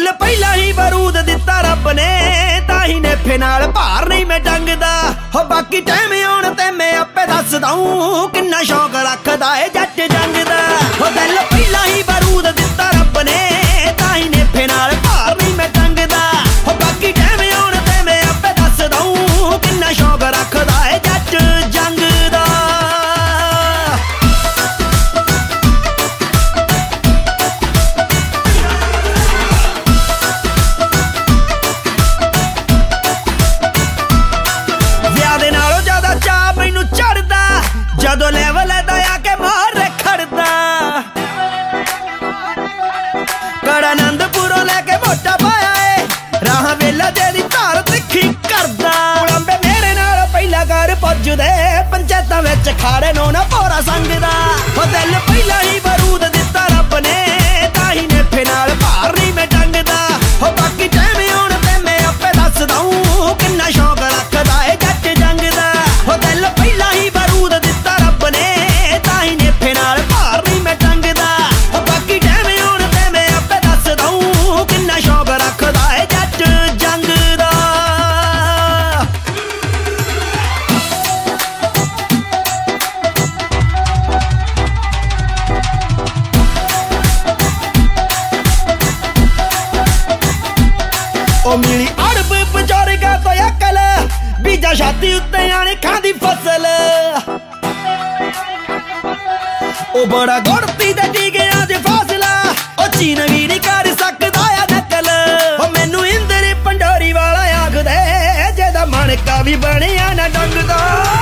दिल पहला ही बारूद दिता रब ने, ताही नेफे नाल भार नहीं मैं डंगदा। हो बाकी टाइम आउण ते मैं आपे दस दाऊं, किन्ना शौक रखदा है जट जंग दा। हो दिल पहला ही बारूद दिता रब ने, ताही नेफे नाल भार नहीं मैं डंगदा। हो बाकी टाइम आउण ते मैं आपे दस दाऊं, किन्ना शौक रखदा है जट जंग दा। जदों लेवल दा आके मार खड़दा, कड़ा आनंदपुरों लेके मोटा पाया है, राह वेला जेदी धार तिखी करदा। उड़ंबे मेरे नाल पहला घर पुजदे, पंचायतां विच खाड़े नो ना भोरा संगदा। हो दिल पहला ही बारूद दिता रब ने, ताही नेफे नाल भार नहीं मैं डंगदा। हो बाकी टाइम आउण ते मैं आपे दस दाऊं, किन्ना शौक रखदा है जट जंग दा। हो दिल पहला ही बारूद दिता रब ने, ताही नेफे नाल भार नहीं मैं डंगदा। हो बाकी टाइम आउण ते मैं आपे दस दाऊं, किन्ना शौक रखदा है जट जंग दा। ओ मिली अड़ब बजुर्गां तो अकल, बीजा छाती उत्ते आने खांदी फसल। ओ बड़ा गुड़ती ते टीकियां च फासला, ओ चीन भी नहीं कर सकदा या नकल। ओ मैनू इंदर पंडोरी वाला आखदे, जेदा मनका भी बनिया ना डंगदा।